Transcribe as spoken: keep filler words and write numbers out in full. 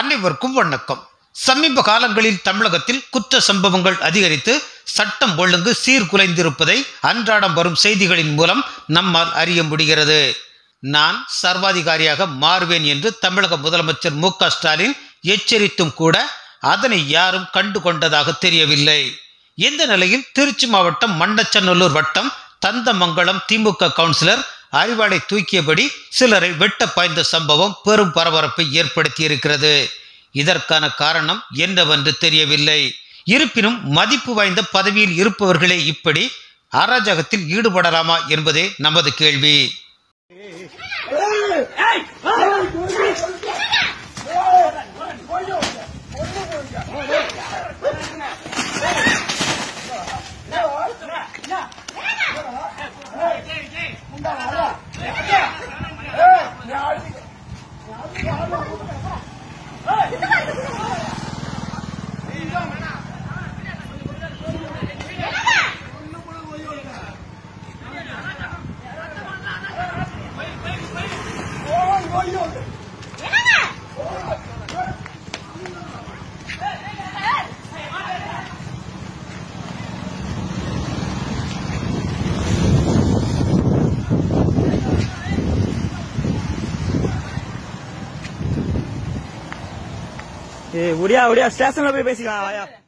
அனைவருக்கும் வணக்கம். சமீப காலங்களில் தமிழகத்தில் குற்ற சம்பவங்கள் அதிகரித்து சட்டம் ஒழுங்கு சீர்குலைந்திருப்பதை அன்றாடம் வரும் செய்திகளின் மூலம் நம்மால் அறிய முடிகிறது. நான் சர்வாதிகாரியாக மாறுவேன் என்று தமிழக முதலமைச்சர் மு க ஸ்டாலின் எச்சரித்தும் கூட அதனை யாரும் கண்டு கொண்டதாக தெரியவில்லை. இந்த நிலையில் திருச்சி மாவட்டம் மண்ணச்சநல்லூர் வட்டம் தந்தமங்கலம் திமுக கவுன்சிலர் அறிவாளை தூக்கியபடி சிலரை வெட்ட பாய்ந்த சம்பவம் பெரும் பரபரப்பை ஏற்படுத்தியிருக்கிறது. இதற்கான காரணம் என்னவென்று தெரியவில்லை. இருப்பினும் மதிப்பு வாய்ந்த பதவியில் இருப்பவர்களே இப்படி அராஜகத்தில் ஈடுபடலாமா என்பதே நமது கேள்வி. ए उड़िया उड़िया स्टेशन पे பேசிக்கலாம்.